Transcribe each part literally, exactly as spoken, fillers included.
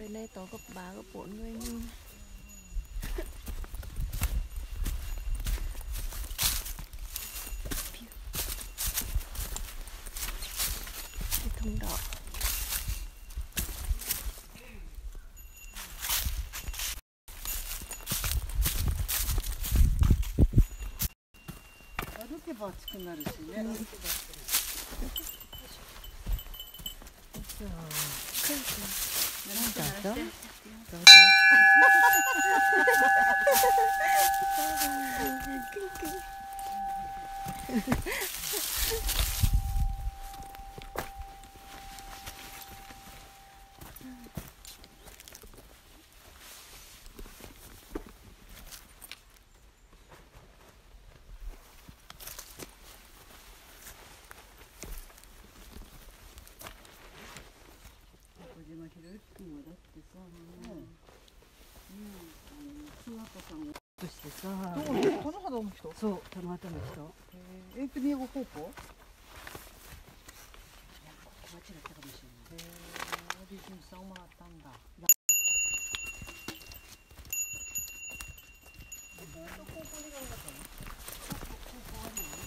Tới đây tớ gặp bà gặp bốn người như cái thùng đỏ. 歩けば暑くなるしね。歩けば暑くなる。じゃあ、なんだった？どうぞ。小島博之君はだってさ、うん、あの中学さんとしてさ、どうこの肌の人？そう、たまたま人。えー、英語高校？いや、ここ間違ったかもしれない。へえ、美人さんもらったんだ。ずっと高校に行かなかったの？高校はね。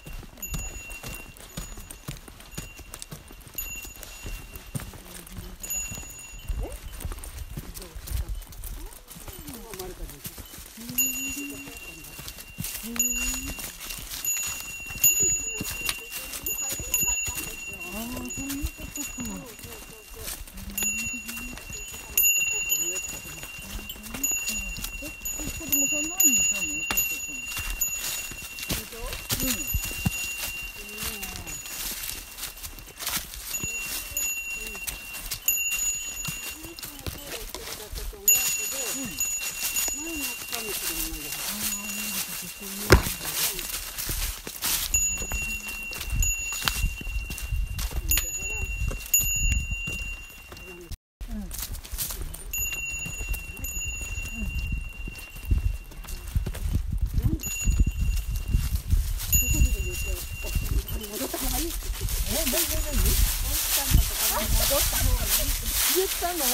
言ったの？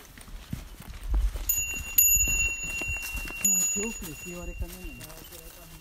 もう手遅れって言われかねない。